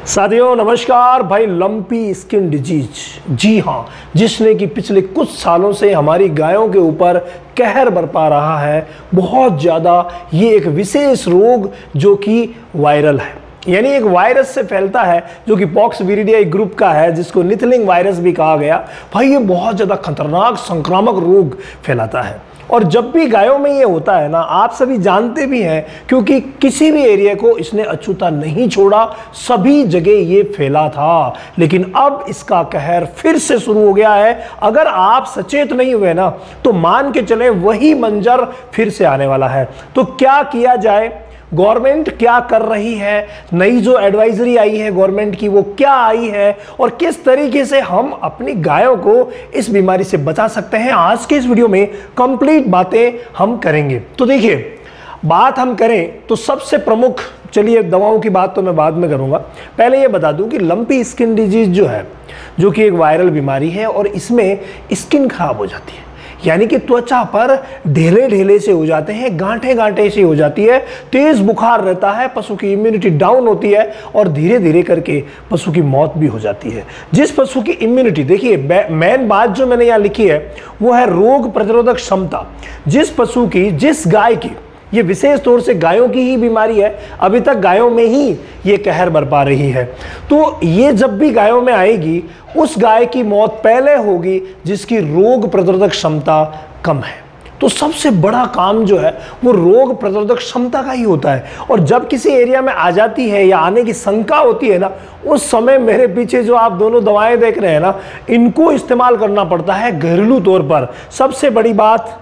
साथियों नमस्कार। भाई लंपी स्किन डिजीज, जी हाँ, जिसने कि पिछले कुछ सालों से हमारी गायों के ऊपर कहर बरपा रहा है बहुत ज़्यादा। ये एक विशेष रोग जो कि वायरल है, यानी एक वायरस से फैलता है जो कि पॉक्स विरिडियाई ग्रुप का है, जिसको निथलिंग वायरस भी कहा गया। भाई ये बहुत ज़्यादा खतरनाक संक्रामक रोग फैलाता है और जब भी गायों में ये होता है ना, आप सभी जानते भी हैं क्योंकि किसी भी एरिया को इसने अछूता नहीं छोड़ा, सभी जगह ये फैला था। लेकिन अब इसका कहर फिर से शुरू हो गया है। अगर आप सचेत नहीं हुए ना तो मान के चले वही मंजर फिर से आने वाला है। तो क्या किया जाए, गवर्नमेंट क्या कर रही है, नई जो एडवाइजरी आई है गवर्नमेंट की वो क्या आई है और किस तरीके से हम अपनी गायों को इस बीमारी से बचा सकते हैं, आज के इस वीडियो में कंप्लीट बातें हम करेंगे। तो देखिए, बात हम करें तो सबसे प्रमुख, चलिए दवाओं की बात तो मैं बाद में करूंगा, पहले ये बता दूं कि लंपी स्किन डिजीज जो है, जो कि एक वायरल बीमारी है और इसमें स्किन खराब हो जाती है, यानी कि त्वचा पर ढेले ढेले से हो जाते हैं, गांठे गांठे से हो जाती है, तेज बुखार रहता है, पशु की इम्यूनिटी डाउन होती है और धीरे धीरे करके पशु की मौत भी हो जाती है। जिस पशु की इम्यूनिटी, देखिए मेन बात जो मैंने यहाँ लिखी है वो है रोग प्रतिरोधक क्षमता। जिस पशु की, जिस गाय की, ये विशेष तौर से गायों की ही बीमारी है, अभी तक गायों में ही ये कहर बरपा रही है, तो ये जब भी गायों में आएगी उस गाय की मौत पहले होगी जिसकी रोग प्रतिरोधक क्षमता कम है। तो सबसे बड़ा काम जो है वो रोग प्रतिरोधक क्षमता का ही होता है। और जब किसी एरिया में आ जाती है या आने की शंका होती है ना, उस समय मेरे पीछे जो आप दोनों दवाएं देख रहे हैं ना, इनको इस्तेमाल करना पड़ता है घरेलू तौर पर। सबसे बड़ी बात,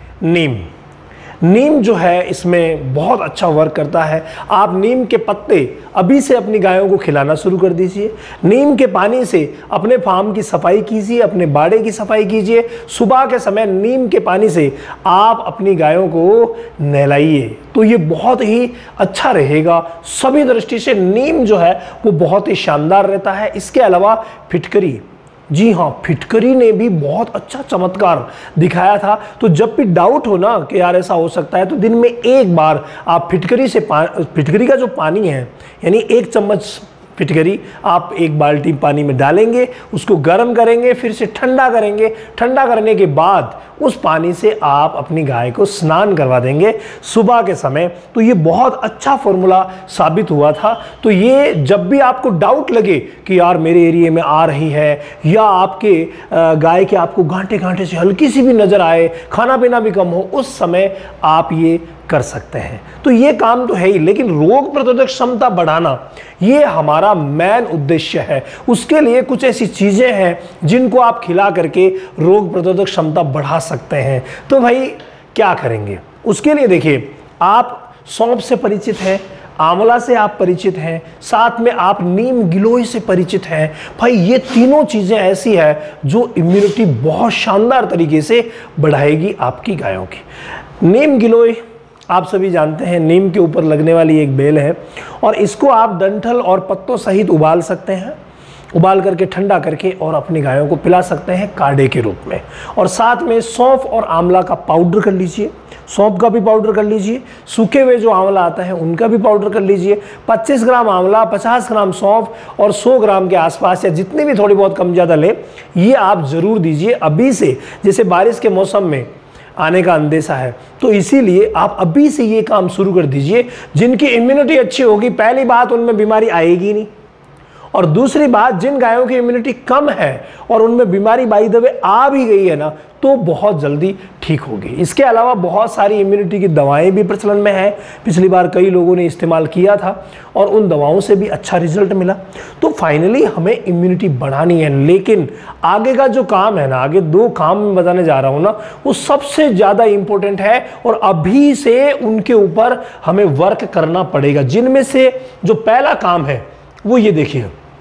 नीम जो है इसमें बहुत अच्छा वर्क करता है। आप नीम के पत्ते अभी से अपनी गायों को खिलाना शुरू कर दीजिए। नीम के पानी से अपने फार्म की सफाई कीजिए, अपने बाड़े की सफाई कीजिए। सुबह के समय नीम के पानी से आप अपनी गायों को नहलाइए, तो ये बहुत ही अच्छा रहेगा। सभी दृष्टि से नीम जो है वो बहुत ही शानदार रहता है। इसके अलावा फिटकरी, जी हाँ, फिटकरी ने भी बहुत अच्छा चमत्कार दिखाया था। तो जब भी डाउट हो ना कि यार ऐसा हो सकता है, तो दिन में एक बार आप फिटकरी का जो पानी है, यानी 1 चम्मच फिटकरी आप 1 बाल्टी पानी में डालेंगे, उसको गर्म करेंगे, फिर से ठंडा करेंगे। ठंडा करने के बाद उस पानी से आप अपनी गाय को स्नान करवा देंगे सुबह के समय। तो ये बहुत अच्छा फॉर्मूला साबित हुआ था। तो ये जब भी आपको डाउट लगे कि यार मेरे एरिया में आ रही है, या आपके गाय के आपको गांठे गांठे से हल्की सी भी नजर आए, खाना पीना भी कम हो, उस समय आप ये कर सकते हैं। तो ये काम तो है ही, लेकिन रोग प्रतिरोधक क्षमता बढ़ाना ये हमारा मेन उद्देश्य है। उसके लिए कुछ ऐसी चीजें हैं जिनको आप खिला करके रोग प्रतिरोधक क्षमता बढ़ा सकते हैं। तो भाई क्या करेंगे उसके लिए, देखिए, आप सौंफ से परिचित हैं, आंवला से आप परिचित हैं, साथ में आप नीम गिलोय से परिचित हैं। भाई ये तीनों चीजें ऐसी है जो इम्यूनिटी बहुत शानदार तरीके से बढ़ाएगी आपकी गायों की। नीम गिलोय आप सभी जानते हैं, नीम के ऊपर लगने वाली एक बेल है और इसको आप डंठल और पत्तों सहित उबाल सकते हैं, उबाल करके ठंडा करके और अपनी गायों को पिला सकते हैं काढ़े के रूप में। और साथ में सौंफ और आंवला का पाउडर कर लीजिए, सौंफ का भी पाउडर कर लीजिए, सूखे हुए जो आंवला आता है उनका भी पाउडर कर लीजिए। 25 ग्राम आंवला, 50 ग्राम सौंफ और 100 ग्राम के आसपास या जितनी भी थोड़ी बहुत कम ज़्यादा ले, ये आप ज़रूर दीजिए अभी से। जैसे बारिश के मौसम में आने का अंदेशा है, तो इसीलिए आप अभी से ये काम शुरू कर दीजिए। जिनकी इम्यूनिटी अच्छी होगी, पहली बात उनमें बीमारी आएगी नहीं, और दूसरी बात, जिन गायों की इम्यूनिटी कम है और उनमें बीमारी बाय द वे आ भी गई है ना, तो बहुत जल्दी ठीक होगी। इसके अलावा बहुत सारी इम्यूनिटी की दवाएं भी प्रचलन में हैं। पिछली बार कई लोगों ने इस्तेमाल किया था और उन दवाओं से भी अच्छा रिजल्ट मिला। तो फाइनली हमें इम्यूनिटी बढ़ानी है, लेकिन आगे का जो काम है ना, आगे 2 काम मैं बताने जा रहा हूँ ना, वो सबसे ज़्यादा इंपॉर्टेंट है और अभी से उनके ऊपर हमें वर्क करना पड़ेगा। जिनमें से जो पहला काम है वो ये देखिए,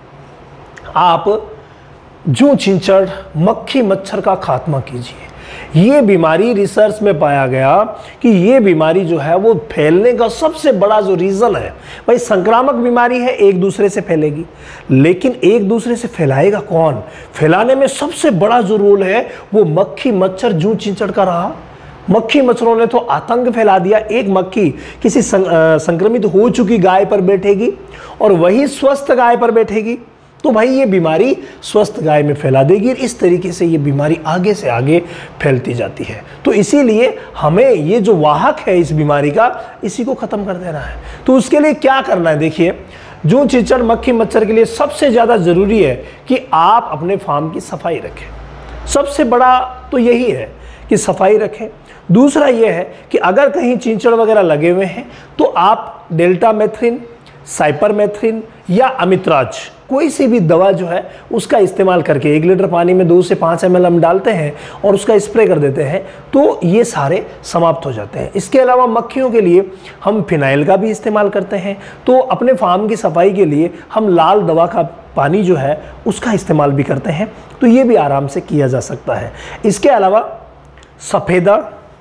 आप जूं चिंचड़, मक्खी, मच्छर का खात्मा कीजिए। ये बीमारी रिसर्च में पाया गया कि ये बीमारी जो है वो फैलने का सबसे बड़ा जो रीजन है, भाई संक्रामक बीमारी है, एक दूसरे से फैलेगी, लेकिन एक दूसरे से फैलाएगा कौन? फैलाने में सबसे बड़ा जो रोल है वो मक्खी, मच्छर, जूं चिंचड़ का रहा। मक्खी मच्छरों ने तो आतंक फैला दिया। एक मक्खी किसी संक्रमित हो चुकी गाय पर बैठेगी और वही स्वस्थ गाय पर बैठेगी, तो भाई ये बीमारी स्वस्थ गाय में फैला देगी। इस तरीके से ये बीमारी आगे से आगे फैलती जाती है। तो इसीलिए हमें ये जो वाहक है इस बीमारी का, इसी को ख़त्म कर देना है। तो उसके लिए क्या करना है, देखिए, जूं चीचड़ मक्खी मच्छर के लिए सबसे ज़्यादा ज़रूरी है कि आप अपने फार्म की सफाई रखें। सबसे बड़ा तो यही है कि सफाई रखें। दूसरा ये है कि अगर कहीं चींचड़ वगैरह लगे हुए हैं तो आप डेल्टामेथ्रिन, साइपरमेथ्रिन या अमित्राज कोई सी भी दवा जो है उसका इस्तेमाल करके 1 लीटर पानी में 2 से 5 ml हम डालते हैं और उसका स्प्रे कर देते हैं, तो ये सारे समाप्त हो जाते हैं। इसके अलावा मक्खियों के लिए हम फिनाइल का भी इस्तेमाल करते हैं। तो अपने फार्म की सफाई के लिए हम लाल दवा का पानी जो है उसका इस्तेमाल भी करते हैं। तो ये भी आराम से किया जा सकता है। इसके अलावा सफ़ेदा,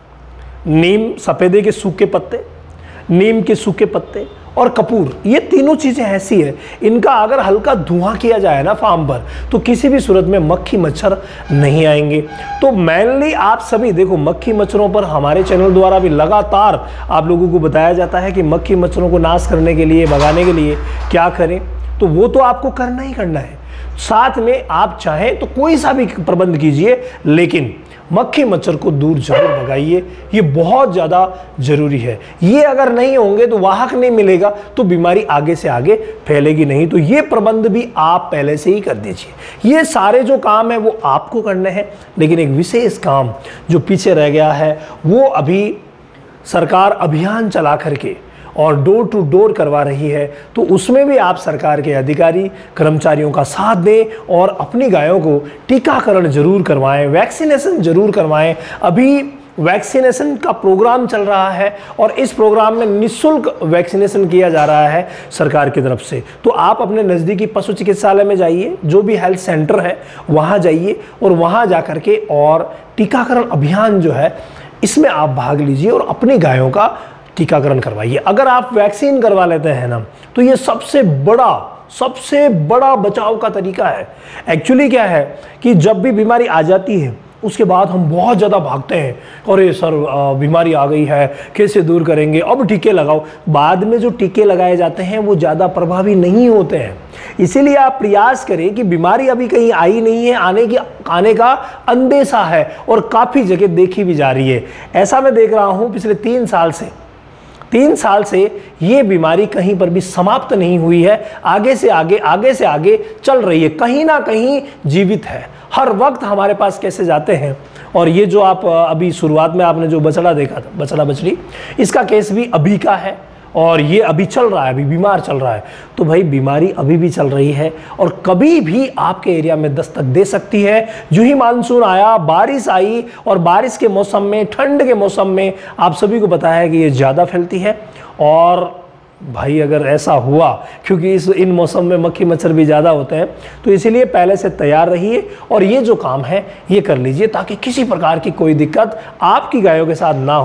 नीम, सफ़ेदे के सूखे पत्ते, नीम के सूखे पत्ते और कपूर, ये तीनों चीज़ें ऐसी है, इनका अगर हल्का धुआं किया जाए ना फार्म पर, तो किसी भी सूरत में मक्खी मच्छर नहीं आएंगे। तो मेनली आप सभी देखो, मक्खी मच्छरों पर हमारे चैनल द्वारा भी लगातार आप लोगों को बताया जाता है कि मक्खी मच्छरों को नाश करने के लिए, भगाने के लिए क्या करें। तो वो तो आपको करना ही करना है। साथ में आप चाहें तो कोई सा भी प्रबंध कीजिए, लेकिन मक्खी मच्छर को दूर जरूर भगाइए। ये बहुत ज़्यादा ज़रूरी है। ये अगर नहीं होंगे तो वाहक नहीं मिलेगा तो बीमारी आगे से आगे फैलेगी नहीं। तो ये प्रबंध भी आप पहले से ही कर दीजिए। ये सारे जो काम है वो आपको करने हैं, लेकिन एक विशेष काम जो पीछे रह गया है वो अभी सरकार अभियान चला करके और डोर टू डोर करवा रही है। तो उसमें भी आप सरकार के अधिकारी कर्मचारियों का साथ दें और अपनी गायों को टीकाकरण जरूर करवाएं, वैक्सीनेशन जरूर करवाएं। अभी वैक्सीनेशन का प्रोग्राम चल रहा है और इस प्रोग्राम में निःशुल्क वैक्सीनेशन किया जा रहा है सरकार की तरफ से। तो आप अपने नज़दीकी पशु चिकित्सालय में जाइए, जो भी हेल्थ सेंटर है वहाँ जाइए और वहाँ जा कर के और टीकाकरण अभियान जो है इसमें आप भाग लीजिए और अपनी गायों का टीकाकरण करवाइए। अगर आप वैक्सीन करवा लेते हैं ना, तो ये सबसे बड़ा बचाव का तरीका है। एक्चुअली क्या है कि जब भी बीमारी आ जाती है उसके बाद हम बहुत ज़्यादा भागते हैं, अरे सर बीमारी आ गई है, कैसे दूर करेंगे, अब टीके लगाओ। बाद में जो टीके लगाए जाते हैं वो ज़्यादा प्रभावी नहीं होते हैं। इसीलिए आप प्रयास करें कि बीमारी अभी कहीं आई नहीं है, आने का अंदेशा है और काफ़ी जगह देखी भी जा रही है। ऐसा मैं देख रहा हूँ पिछले 3 साल से ये बीमारी कहीं पर भी समाप्त नहीं हुई है, आगे से आगे चल रही है, कहीं ना कहीं जीवित है। हर वक्त हमारे पास कैसे जाते हैं। और ये जो आप अभी शुरुआत में आपने जो बछड़ा देखा था, बछड़ा बछड़ी, इसका केस भी अभी का है और ये अभी चल रहा है, अभी बीमार चल रहा है। तो भाई बीमारी अभी भी चल रही है और कभी भी आपके एरिया में दस्तक दे सकती है। जो ही मानसून आया, बारिश आई और बारिश के मौसम में, ठंड के मौसम में आप सभी को पता है कि ये ज़्यादा फैलती है। और भाई अगर ऐसा हुआ, क्योंकि इन मौसम में मक्खी मच्छर भी ज़्यादा होते हैं, तो इसीलिए पहले से तैयार रहिए और ये जो काम है ये कर लीजिए ताकि किसी प्रकार की कोई दिक्कत आपकी गायों के साथ ना हो।